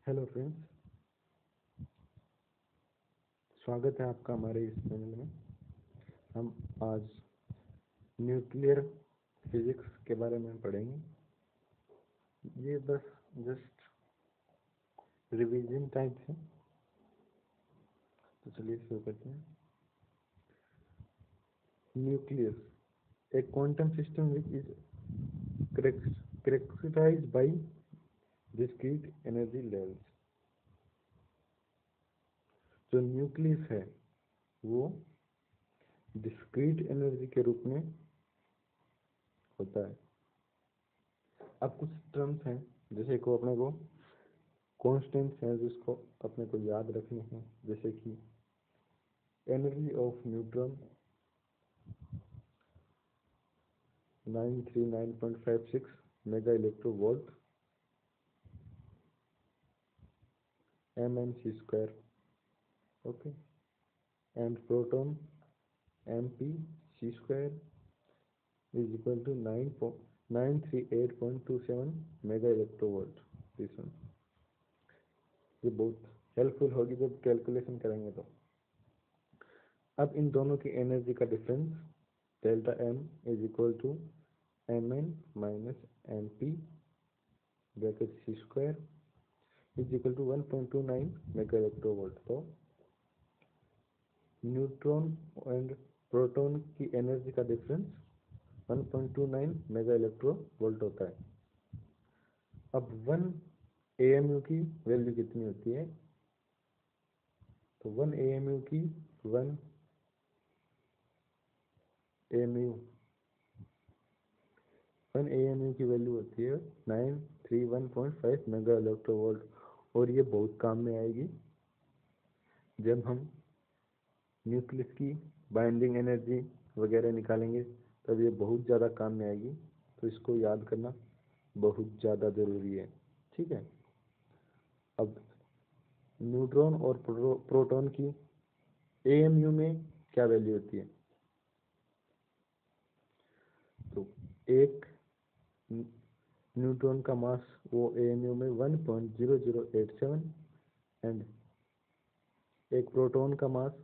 Hello friends, स्वागत है आपका हमारे इस चैनल में। हम आज न्यूक्लियर फिजिक्स के बारे में पढ़ेंगे। ये बस जस्ट रिवीजन टाइप है, तो चलिए शुरू करते हैं। Nucleus, a quantum system which is characterized by discrete energy levels। जो न्यूक्लियस है वो डिस्क्रीट एनर्जी के रूप में होता है। अब कुछ टर्म्स हैं जैसे को अपने को कॉन्स्टेंट्स हैं जिसको अपने को याद रखने हैं, जैसे कि energy of neutron 939.56 mega electro volt M.SC², okay, and proton M.P.C² is equal to 938.27 mega electro volt. This one ये बहुत हेल्पफुल होगी जब कैलकुलेशन करेंगे तो। अब इन दोनों की एनर्जी का difference delta M is equal to Mn minus MP bracket C² is equal to 1.29 mega electro volt. तो न्यूट्रॉन एंड प्रोटॉन की एनर्जी का डिफरेंस 1.29 मेगा इलेक्ट्रो वोल्ट होता है। अब 1 AMU की वैल्यू कितनी होती है? तो 1 AMU की 1 AMU की वैल्यू होती है 931.5 मेगा इलेक्ट्रो वोल्ट। और ये बहुत काम में आएगी जब हम न्यूक्लियस की बाइंडिंग एनर्जी वगैरह निकालेंगे, तब ये बहुत ज़्यादा काम में आएगी। तो इसको याद करना बहुत ज़्यादा ज़रूरी है, ठीक है। अब न्यूट्रॉन और प्रोटॉन की AMU में क्या वैल्यू होती है? तो एक न्यूट्रॉन का मास वो AMU में 1.0087 एंड एक प्रोटॉन का मास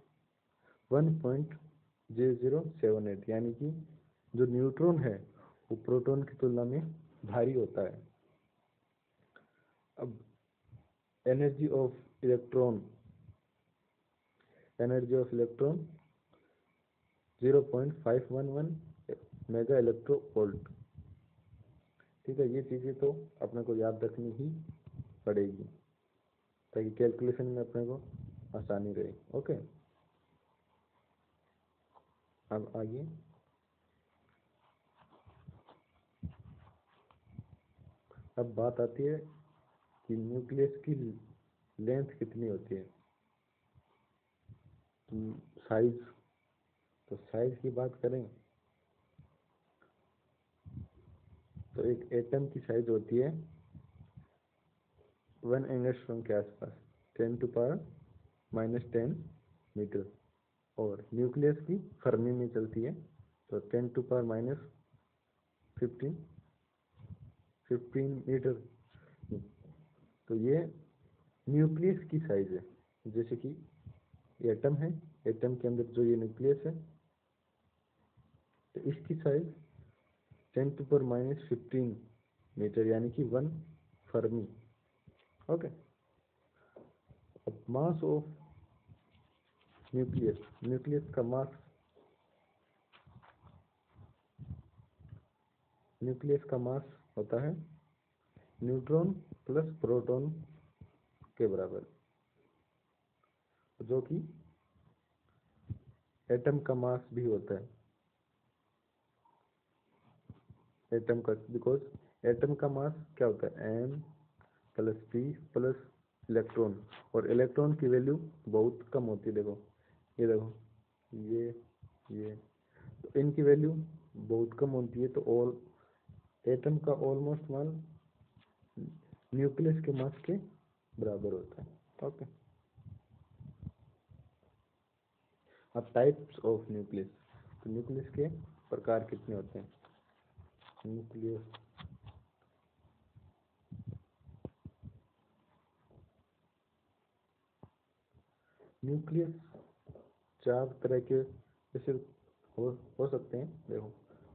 1.0078, यानी कि जो न्यूट्रॉन है वो प्रोटॉन की तुलना में भारी होता है। अब energy of electron 0.511 mega electro volt, ठीक है। ये चीज़ें तो अपने को याद रखनी ही पड़ेगी ताकि कैलकुलेशन में अपने को आसानी रहे, ओके। अब आगे अब बात आती है कि न्यूक्लियस की लेंथ कितनी होती है। साइज, तो साइज की बात करें तो एक एटम की साइज होती है 1 एंगस्ट्रॉम के आसपास, 10⁻⁻10 मीटर। और न्यूक्लियस की फर्मी में चलती है तो 10⁻⁻15 मीटर। तो ये न्यूक्लियस की साइज है। जैसे कि एटम है, एटम के अंदर जो ये न्यूक्लियस है, तो इसकी साइज 10⁻⁻15 मीटर, यानी कि 1 फर्मी, ओके। अब मास ऑफ न्यूक्लियस, न्यूक्लियस का मास, न्यूक्लियस का मास होता है न्यूट्रॉन प्लस प्रोटॉन के बराबर, जो कि एटम का मास भी होता है। एटम का, बिकॉज एटम का मास क्या होता है? M plus P plus electron, और इलेक्ट्रॉन की वैल्यू बहुत कम होती है। देखो ये, देखो ये तो इनकी वैल्यू बहुत कम होती है। तो ऑल एटम का ऑलमोस्ट मास न्यूक्लियस के मास के बराबर होता है, ओके। अब टाइप्स ऑफ न्यूक्लियस, तो न्यूक्लियस के प्रकार कितने होते हैं? न्यूक्लियस न्यूक्लियस चार तरह के जैसे हो सकते हैं। देखो,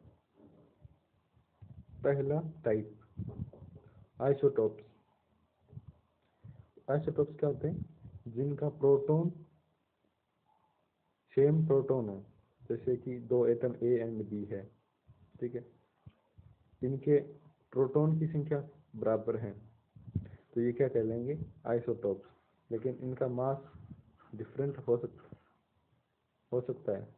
पहला टाइप आइसोटोप्स। आइसोटोप्स क्या होते हैं? जिनका प्रोटॉन सेम प्रोटॉन हो, जैसे कि दो एटम ए एंड बी है, ठीक है, इनके प्रोटॉन की संख्या बराबर है, तो ये क्या कहलाएंगे? आइसोटोप्स। लेकिन इनका मास डिफरेंट हो सकता है।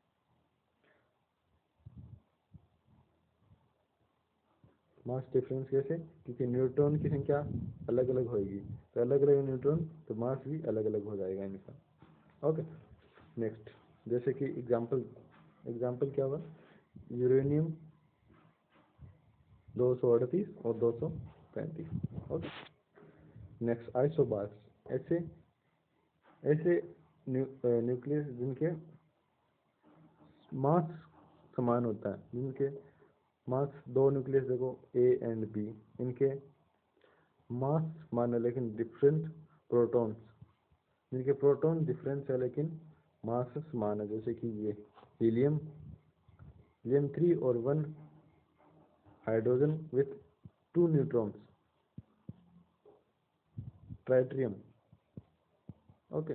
मास डिफरेंस कैसे? क्योंकि न्यूट्रॉन की संख्या अलग अलग होगी, तो अलग अलग न्यूट्रॉन तो मास भी अलग अलग हो जाएगा इनका। ओके, नेक्स्ट, जैसे कि एग्जाम्पल क्या हुआ? यूरेनियम 238 और 235। Okay, next isobars. ऐसे ऐसे न्यूक्लियस जिनके मास समान होता है, जिनके मास, दो न्यूक्लियस देखो ए एंड बी, इनके मास समान है लेकिन डिफरेंट प्रोटॉन्स, जिनके प्रोटॉन डिफरेंस है लेकिन मास समान है, जैसे कि ये हीलियम 3 और 1 hydrogen with 2 neutrons, tritium. Okay,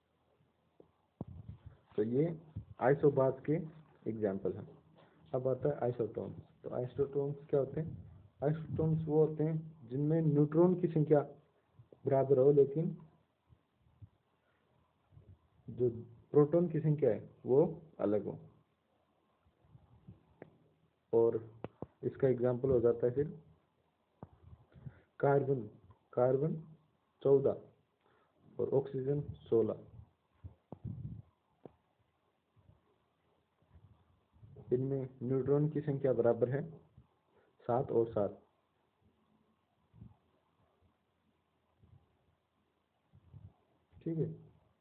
तो ये आइसोबार्स के एग्जाम्पल हैं। अब आता है आइसोटोन्स। तो आइसोटोन्स क्या होते हैं? आइसोटोन्स वो होते हैं जिनमें न्यूट्रॉन की संख्या बराबर हो लेकिन जो प्रोटॉन की संख्या है वो अलग हो। और इसका एग्जाम्पल हो जाता है फिर कार्बन कार्बन 14 और ऑक्सीजन 16। इनमें न्यूट्रॉन की संख्या बराबर है 7 और 7। ठीक है,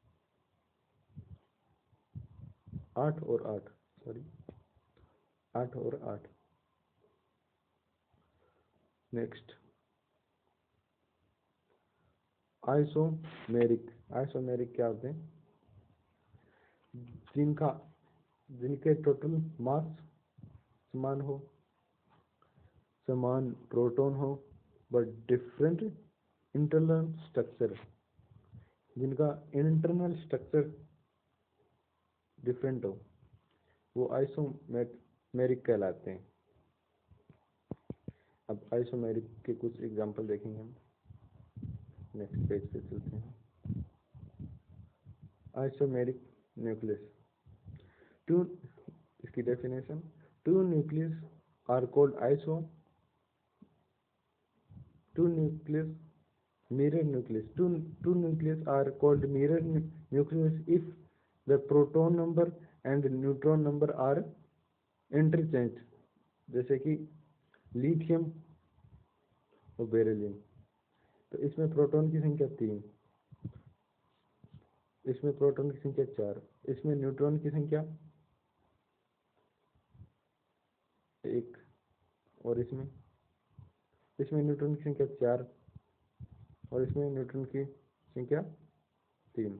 8 और 8, सॉरी 8 और 8। Next isomeric. आइसोमेरिक क्या होते हैं? जिनका जिनके टोटल मास समान हो, समान प्रोटॉन हो, बट डिफरेंट इंटरनल स्ट्रक्चर, जिनका इंटरनल स्ट्रक्चर डिफरेंट हो, वो आइसोमेरिक कहलाते हैं। अब आइसोमेरिक के कुछ एग्जांपल देखेंगे हम। नेक्स्ट पेज पे चलते हैं। Isomeric nucleus. टू, इसकी definition, two nucleus are called two nucleus mirror nucleus. Two nucleus are called mirror nucleus if the proton number and neutron number are interchanged, जैसे कि लिथियम और beryllium. तो इसमें proton की संख्या 3, इसमें प्रोटॉन की संख्या 4, इसमें न्यूट्रॉन की संख्या 1, और इसमें न्यूट्रॉन की संख्या 4 और इसमें न्यूट्रॉन की संख्या 3।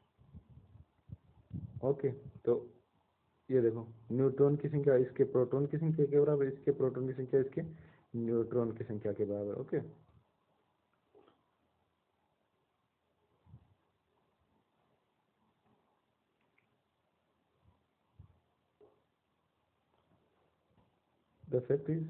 ओके, तो ये देखो, न्यूट्रॉन की संख्या इसके प्रोटॉन की संख्या के बराबर, इसके प्रोटॉन की संख्या इसके न्यूट्रॉन की संख्या के बराबर। Okay, the fact is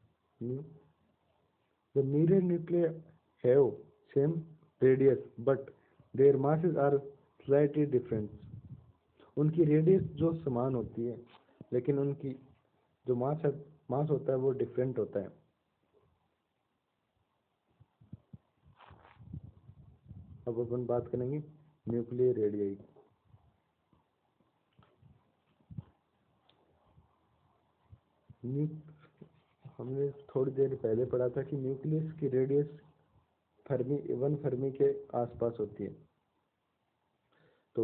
the mirror nuclei have same radius but their masses are slightly different. उनकी रेडियस जो समान होती है लेकिन उनकी जो मास होता है वो डिफरेंट होता है। अब अपन बात करेंगे न्यूक्लियर रेडियाई। हमने थोड़ी देर पहले पढ़ा था कि न्यूक्लियस की रेडियस फर्मी 1 फर्मी के आसपास होती है। तो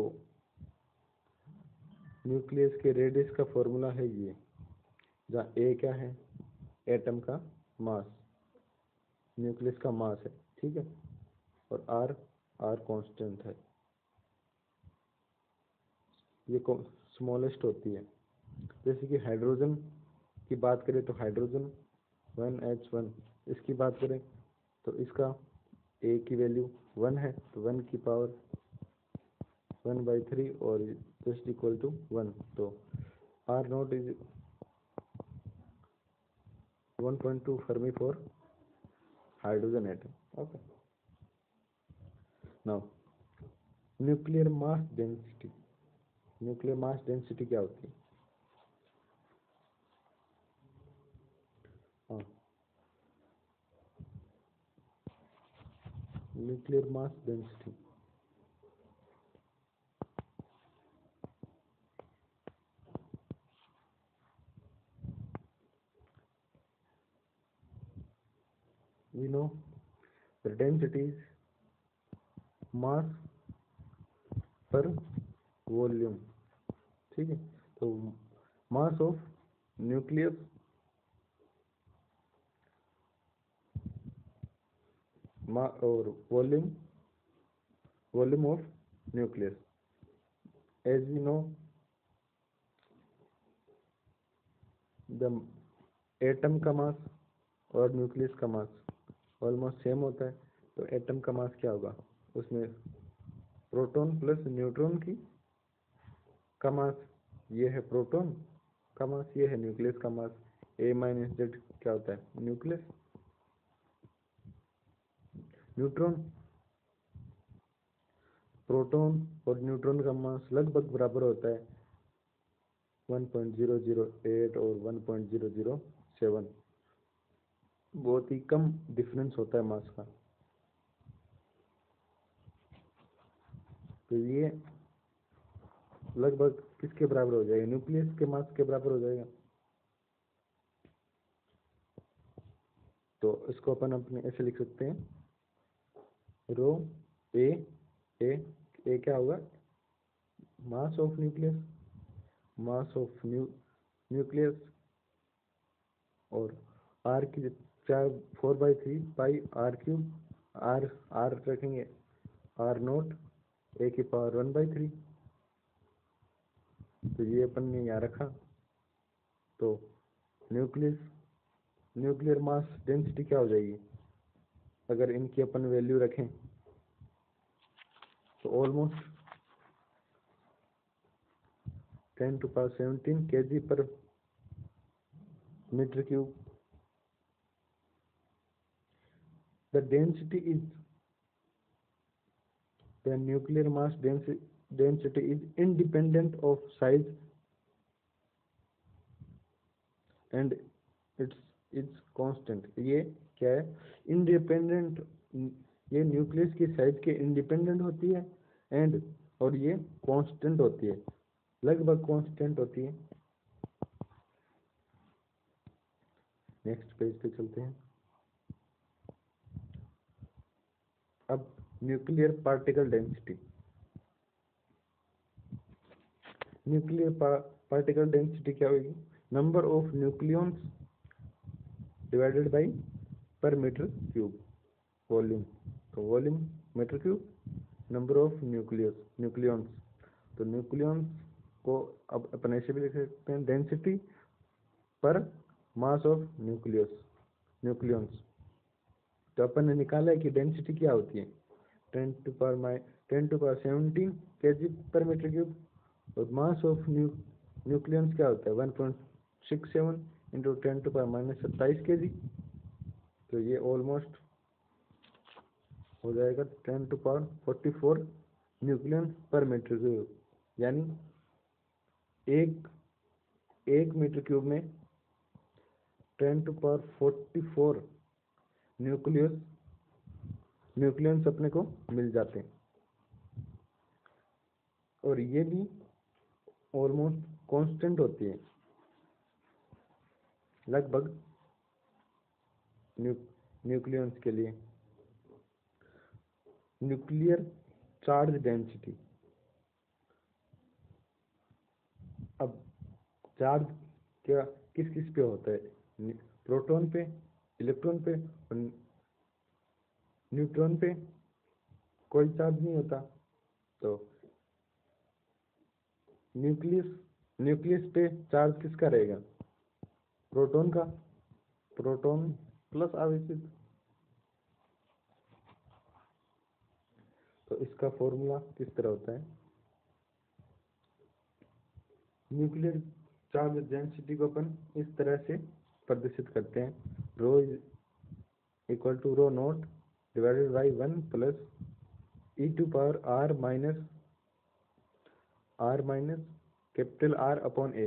न्यूक्लियस के रेडियस का फॉर्मूला है ये, जहाँ ए क्या है? एटम का मास, न्यूक्लियस का मास है, ठीक है, और आर कांस्टेंट है। ये स्मॉलेस्ट होती है। जैसे कि हाइड्रोजन की बात करें तो हाइड्रोजन 1H1, इसकी बात करें तो इसका ए की वैल्यू 1 है, तो 1 की पावर 1/3 और जस्ट इक्वल टू 1, तो R naught is 1.2 fermi for hydrogen atom. Okay, now nuclear mass density. Nuclear mass density क्या होती है? हाँ, nuclear mass density we know the density is mass per volume। ठीक है, तो मास ऑफ न्यूक्लियस और volume of nucleus. As we know the atom का mass और न्यूक्लियस का मास ऑलमोस्ट सेम होता है, तो एटम का मास क्या होगा? उसमें प्रोटॉन प्लस न्यूट्रॉन की का मास, ये है प्रोटॉन का मास, ये है न्यूक्लियस का मास। A-Z क्या होता है? न्यूक्लियस। न्यूट्रॉन, प्रोटॉन और न्यूट्रॉन का मास लगभग बराबर होता है, 1.008 और 1.007, बहुत ही कम डिफरेंस होता है मास का। तो ये लगभग किसके बराबर हो जाएगा? न्यूक्लियस के मास के बराबर हो जाएगा। तो इसको अपन अपने ऐसे लिख सकते हैं, रो ए ए क्या होगा? Mass of nucleus, mass of nucleus, और आर की 4/3 पाई r3, आर रखेंगे r0 ए की पावर 1/3। तो ये अपन ने यहाँ रखा, तो न्यूक्लियर मास डेंसिटी क्या हो जाएगी अगर इनकी अपन वैल्यू रखें? तो almost 10⁻17 kg per metre cube. The density is the nuclear mass density is independent of size and it's constant। ये क्या है? इंडिपेंडेंट, ये न्यूक्लियस की साइज के इंडिपेंडेंट होती है एंड और ये कांस्टेंट होती है, लगभग कांस्टेंट होती है। नेक्स्ट पेज पे चलते हैं। अब nuclear particle density. Nuclear particle density क्या होगी? Number of nucleons divided by per metre cube volume. तो volume metre cube, number of nucleons. तो न्यूक्लियॉन्स को अब अपन ऐसे भी लिख सकते हैं, डेंसिटी पर मास ऑफ न्यूक्लियॉन्स। तो अपन ने निकाला है कि डेंसिटी क्या होती है, 10⁻17 kg पर मीटर क्यूब, और मास ऑफ न्यूक्लियंस क्या होता है? 1.67 इंटू 10⁻27 kg। तो ये ऑलमोस्ट हो जाएगा 10⁻44 न्यूक्लियन पर मीटर क्यूब, यानी एक मीटर क्यूब में 10⁻44 न्यूक्लियंस अपने को मिल जाते हैं, और ये भी ऑलमोस्ट कांस्टेंट होती है लगभग न्यूक्लियंस के लिए। Nuclear charge density. अब चार्ज क्या किस किस पे होता है? प्रोटॉन पे, इलेक्ट्रॉन पे और न्यूट्रॉन पे कोई चार्ज नहीं होता। तो न्यूक्लियस पे चार्ज किसका रहेगा? प्रोटॉन का। प्रोटॉन प्लस आवेशित। तो इसका फॉर्मूला किस तरह होता है? न्यूक्लियर चार्ज डेंसिटी को अपन इस तरह से प्रदर्शित करते हैं, rho equal to rho naught divided by 1 plus E to power R minus capital R upon A.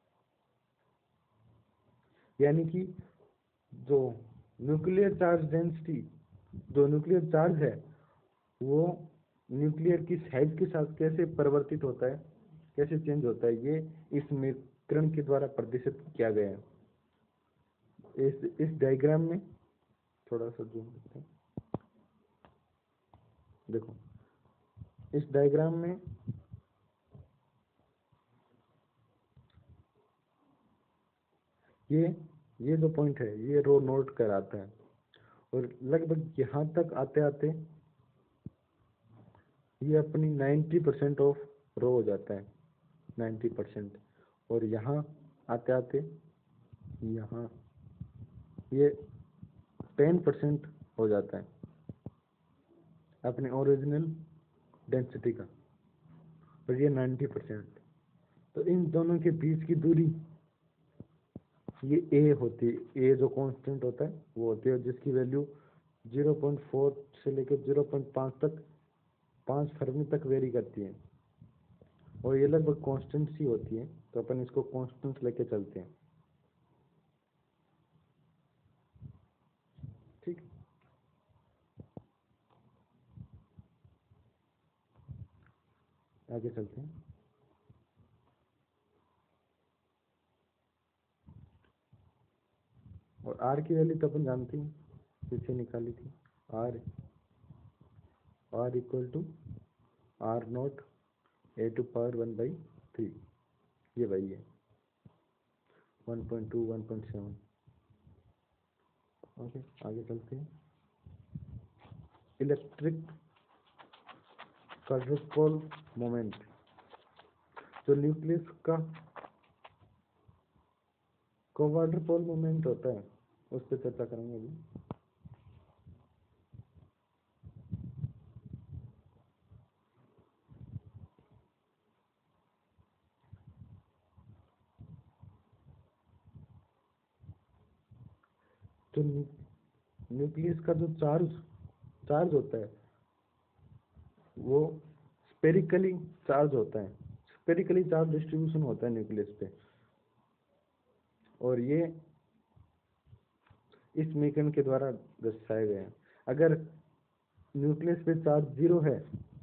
यानी कि जो न्यूक्लियर चार्ज डेंसिटी, जो न्यूक्लियर चार्ज है, वो न्यूक्लियर की साइज के साथ कैसे परिवर्तित होता है, कैसे चेंज होता है, ये इस समीकरण के द्वारा प्रदर्शित किया गया है। इस डायग्राम में थोड़ा सा जूम करते हैं, देखो इस डायग्राम में ये जो पॉइंट है ये रो नोट कराता है, और लगभग यहाँ तक आते आते ये अपनी 90% ऑफ रो हो जाता है, 90%। और यहाँ आते आते यहाँ ये 10% हो जाता है अपने ओरिजिनल डेंसिटी का, और ये 90%। तो इन दोनों के बीच की दूरी ये ए होती है, ए जो कांस्टेंट होता है वो होती है, जिसकी वैल्यू 0.4 से लेकर 0.5 तक, 5 फरमी तक वेरी करती है, और ये लगभग कांस्टेंट सी होती है। तो अपन इसको कांस्टेंट लेके चलते हैं, ठीक। आगे चलते हैं। और आर की वैल्यू तो अपन जानते हैं, पीछे निकाली थी, R equal to R naught A to power 1/3, ये वही है 1.2 1.7। ओके, आगे चलते हैं। इलेक्ट्रिक क्वाड्रुपल मोमेंट, जो न्यूक्लियस का क्वाड्रुपल मोमेंट होता है उस पर चर्चा करेंगे अभी। तो न्यूक्लियस का जो चार्ज होता है वो स्पेरिकली चार्ज होता है, स्पेरिकली चार्ज डिस्ट्रीब्यूशन होता है न्यूक्लियस पे, और ये इस समीकरण के द्वारा दर्शाए गए हैं। अगर न्यूक्लियस पे चार्ज 0 है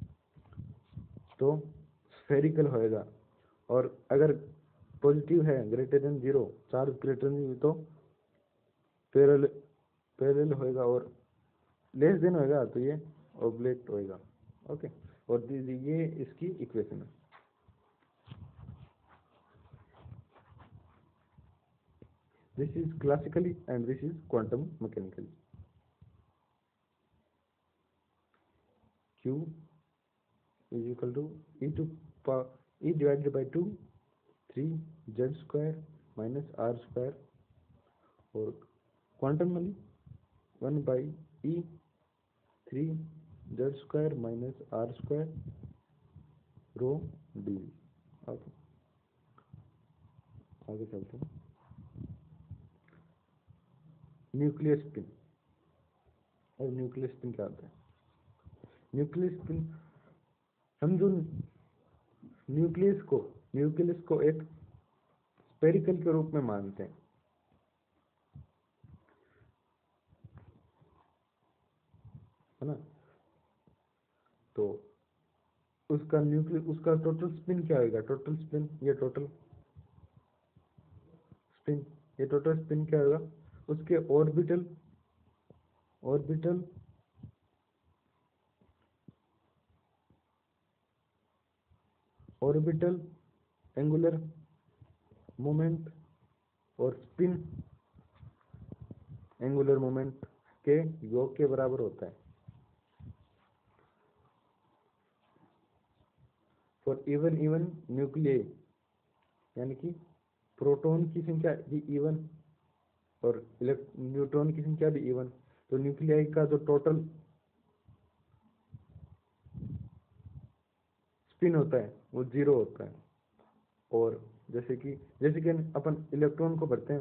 तो स्फेरिकल होएगा, और अगर पॉजिटिव है greater than 0, charge greater than 0, तो पैरेलल होएगा, और लेस देन होएगा तो ये ऑब्लेट होएगा। ओके, और ये इसकी इक्वेशन है। This is classically and this is quantum mechanically. Q is equal to E divided by 2 3 Z square minus R square, और quantumly 1 by E 3 Z square minus R square rho d। Okay, आगे चलते हैं। Nucleus spin, और nucleus spin क्या होता है? Nucleus spin, हम जो न्यूक्लियस को एक स्पेरिकल के रूप में मानते हैं, है ना, तो उसका टोटल स्पिन क्या होगा? टोटल स्पिन, ये टोटल स्पिन क्या होगा? उसके ऑर्बिटल एंगुलर मोमेंट और स्पिन एंगुलर मोमेंट के योग के बराबर होता है। फॉर इवन न्यूक्लियई, यानी कि प्रोटॉन की संख्या भी इवन और न्यूट्रॉन की संख्या भी इवन, तो न्यूक्लियई का जो टोटल स्पिन होता है वो 0 होता है। और जैसे कि अपन इलेक्ट्रॉन को भरते हैं,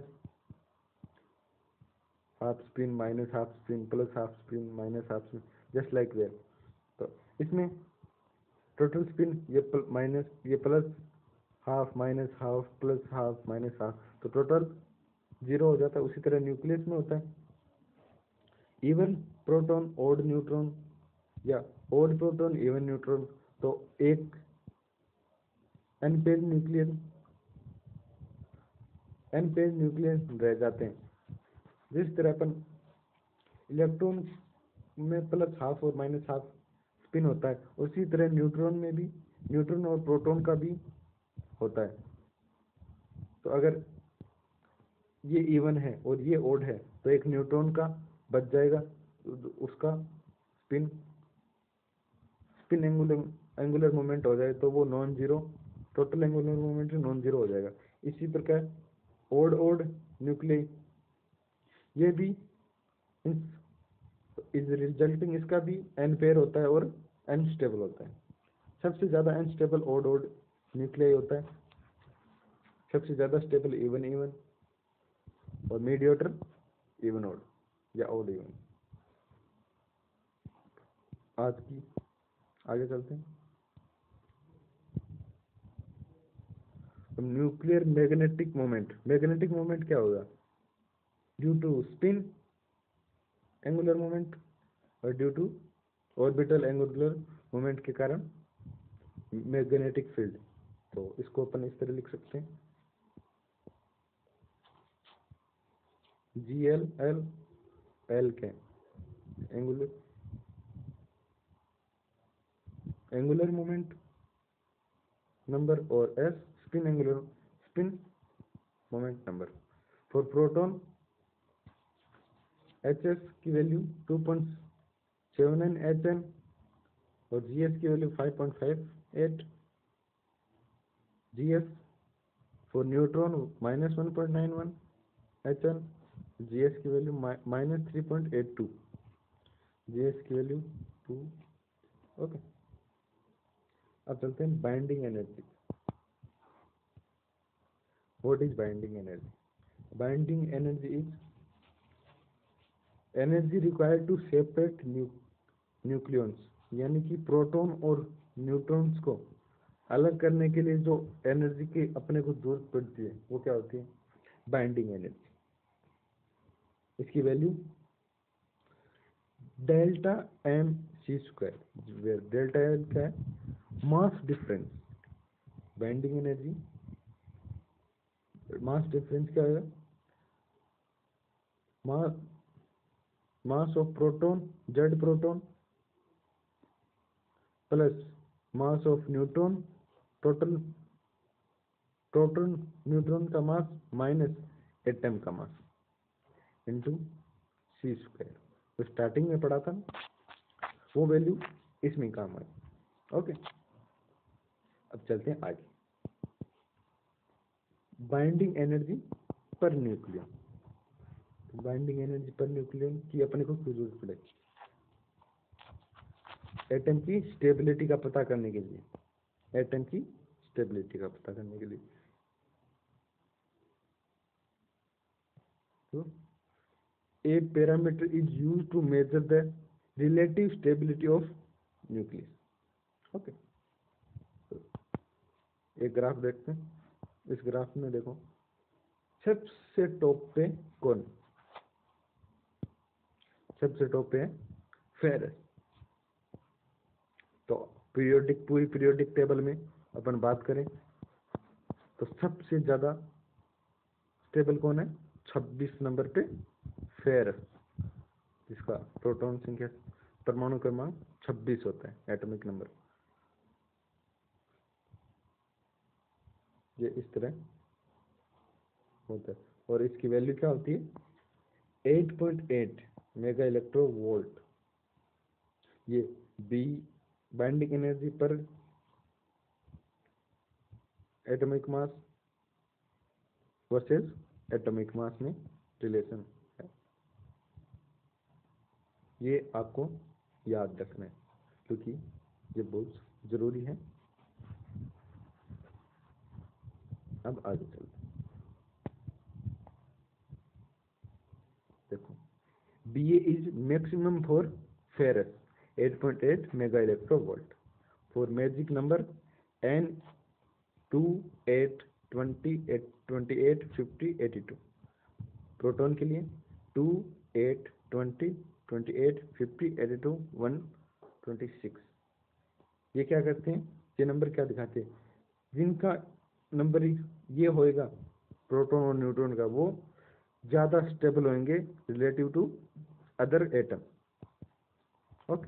half spin minus half spin plus half spin minus half spin, just like that. तो इसमें टोटल स्पिन ये plus half minus half plus half minus half, तो टोटल 0 हो जाता है। उसी तरह न्यूक्लियस में होता है, इवन प्रोटॉन ओड न्यूट्रॉन या ओड प्रोटॉन इवन न्यूट्रॉन, तो एक एन पेज न्यूक्लियस रह जाते हैं। जिस तरह अपन इलेक्ट्रॉन में प्लस हाफ और माइनस हाफ स्पिन होता है, उसी तरह न्यूट्रॉन में भी न्यूट्रॉन और प्रोटॉन का भी होता है। तो अगर ये इवन है और ये ओड है, तो एक न्यूट्रॉन का बच जाएगा, उसका स्पिन एंगुलर मोमेंट हो जाए तो वो non zero, total angular moment non zero हो जाएगा। इसी प्रकार ओड न्यूक्लियस, ये भी इज रिजल्टिंग, इसका भी एन पेयर होता है और एन स्टेबल होता है। सबसे ज्यादा एन स्टेबल ओड न्यूक्लियस होता है, सबसे ज्यादा स्टेबल इवन और मीडिएटर इवन ओड या ओड इवन। आगे चलते हैं। न्यूक्लियर मैग्नेटिक मोमेंट क्या होगा? Due to spin angular moment और due to orbital angular moment के कारण मैग्नेटिक फील्ड। तो इसको अपन इस तरह लिख सकते हैं, GL के एंगुलर मोमेंट नंबर और S spin moment number. For proton HS की वैल्यू 2.79 HN और GS की value 5.58 GS। For neutron -1.91 HN, GS की वैल्यू -3.82, GS की वैल्यू 2। ओके, अब चलते हैं binding energy. What is binding energy? Binding energy is energy required to separate nucleons, यानी कि प्रोटॉन और न्यूट्रॉन्स को अलग करने के लिए जो एनर्जी की अपने को जरूरत पड़ती है वो क्या होती है? Binding energy. इसकी value delta M.SC², where delta L क्या है? Mass difference. Binding energy mass difference क्या है? Mass of proton Z proton plus mass of neutron, total neutron का मास माइनस एटम का मास इंटू C²। तो starting में पढ़ा था वो वैल्यू इसमें काम आई। ओके, अब चलते हैं आगे। Binding energy per nucleon. Binding energy per nucleon की अपने को क्यों जरूरत पड़ेगी? एटम की स्टेबिलिटी का पता करने के लिए, तो a parameter is used to measure the relative stability of nucleus। Okay, एक ग्राफ देखते हैं। इस ग्राफ में देखो, सबसे टॉप पे कौन? सबसे टॉप पे है फेरस। तो पूरी पीरियोडिक टेबल में अपन बात करें तो सबसे ज्यादा स्टेबल कौन है? 26 नंबर पे फेरस, जिसका प्रोटॉन संख्या परमाणु क्रमांक 26 होता है, एटॉमिक नंबर। ये इस तरह होता है और इसकी वैल्यू क्या होती है? 8.8 मेगा इलेक्ट्रो वोल्ट। ये B binding energy per atomic mass versus atomic mass में रिलेशन है, ये आपको याद रखना है क्योंकि ये बहुत जरूरी है। अब आगे चलते हैं। देखो, BA is maximum for ferrous 8.8 mega electrovolt for magic number N 2 8 20 28 50 82। Proton के लिए 2 8 20 28 50 82 126। ये क्या करते हैं, ये नंबर क्या दिखाते हैं, जिनका नंबर ये होएगा प्रोटॉन और न्यूट्रॉन का, वो ज़्यादा स्टेबल होंगे relative to other atom. Okay,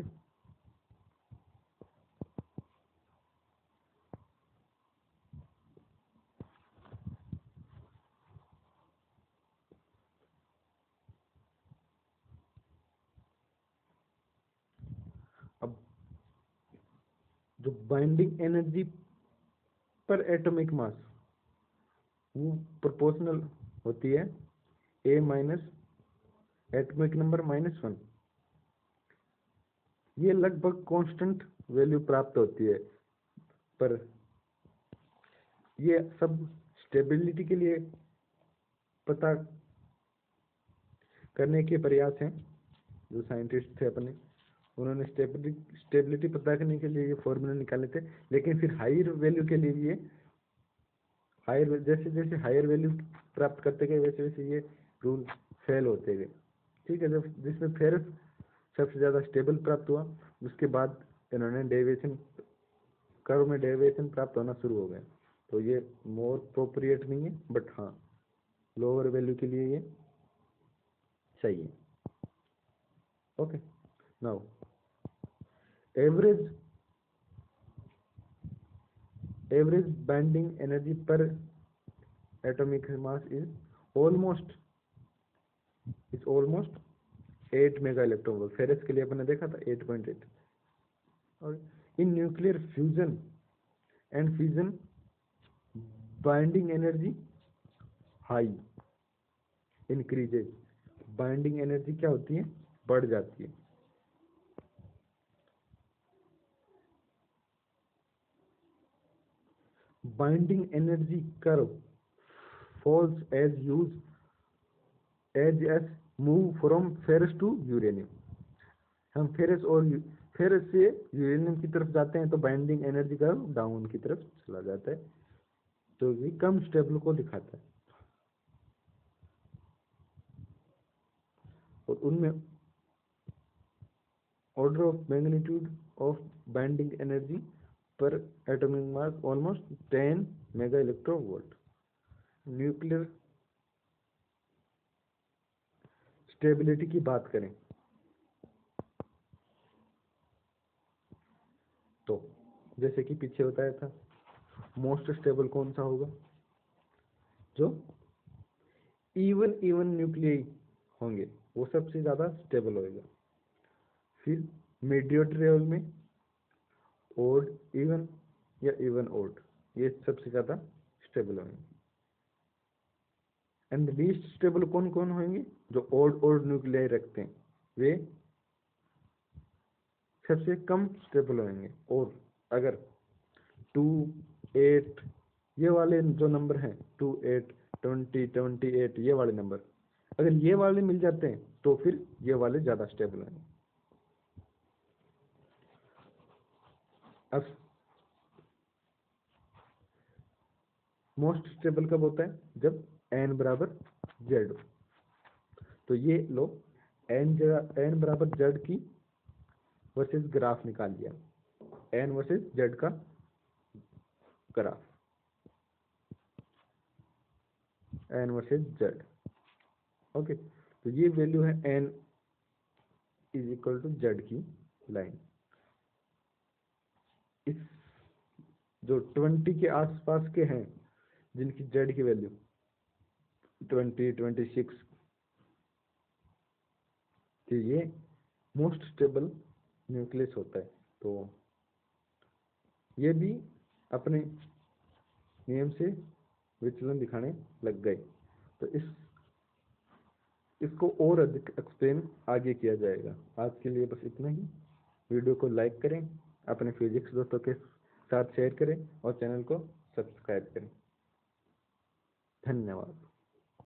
अब जो binding energy per atomic mass वो प्रोपोर्शनल होती है A माइनस एटॉमिक नंबर -1। ये लगभग कांस्टेंट वैल्यू प्राप्त होती है, पर ये सब स्टेबिलिटी के लिए पता करने के प्रयास हैं। जो साइंटिस्ट थे अपने, उन्होंने स्टेबिलिटी पता करने के लिए ये फॉर्मूला निकाले थे, लेकिन फिर हायर वैल्यू के लिए ये जैसे जैसे हायर वैल्यू प्राप्त करते गए वैसे वैसे ये रूल फेल होते गए। ठीक है, जब जिसमें फेरस सबसे ज़्यादा स्टेबल प्राप्त हुआ, उसके बाद इन्होंने डेविएशन कर्व में डेविएशन प्राप्त होना शुरू हो गया। तो ये मोर अप्रोप्रिएट नहीं है, बट हाँ लोअर वैल्यू के लिए ये सही है। Okay, now average binding energy per atomic mass is almost 8 mega electron volt. Ferrous के लिए अपने देखा था 8.8। और इन nuclear fusion and fission binding energy high increases. Binding energy क्या होती है, बढ़ जाती है। Binding energy curve falls as move from ferrous to uranium. हम फेरस से यूरेनियम की तरफ जाते हैं तो बाइंडिंग एनर्जी कर्व डाउन की तरफ चला जाता है, तो ये कम स्टेबल को दिखाता है। और उनमें order of magnitude of binding energy per atomic mass almost 10 mega electro volt. Nuclear stability की बात करें तो जैसे कि पीछे बताया था, मोस्ट स्टेबल कौन सा होगा, जो इवन न्यूक्लियाई होंगे वो सबसे ज़्यादा स्टेबल होएगा। फिर मीडिएटर लेवल में ओड इवन या इवन ओड, ये सबसे ज़्यादा स्टेबल होंगे। एंड लीस्ट स्टेबल कौन कौन होंगे, जो ओड न्यूक्लियाई रखते हैं वे सबसे कम स्टेबल होंगे। और अगर 2 8 ये वाले जो नंबर हैं 2 8 20 28 ये वाले नंबर अगर ये वाले मिल जाते हैं तो फिर ये वाले ज़्यादा स्टेबल होंगे। अब मोस्ट स्टेबल कब होता है, जब n बराबर z। तो ये लो n बराबर z की वर्सेस ग्राफ निकाल लिया, n वर्सेस z का graph, n versus z। Okay, तो ये वैल्यू है n is equal to z की लाइन। इस जो 20 के आसपास के हैं जिनकी z की वैल्यू 20 26, तो ये मोस्ट स्टेबल न्यूक्लियस होता है। तो ये भी अपने नियम से विचलन दिखाने लग गए। तो इसको और अधिक एक्सप्लेन आगे किया जाएगा। आज के लिए बस इतना ही। वीडियो को लाइक करें, अपने फिजिक्स दोस्तों के साथ शेयर करें और चैनल को सब्सक्राइब करें। धन्यवाद।